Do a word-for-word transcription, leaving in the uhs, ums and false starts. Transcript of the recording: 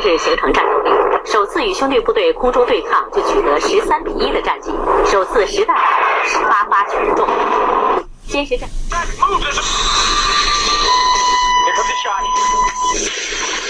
日形成战斗力，首次与兄弟部队空中对抗就取得十三比一的战绩，首次实弹十八发全中。先是战。Here comes the shot.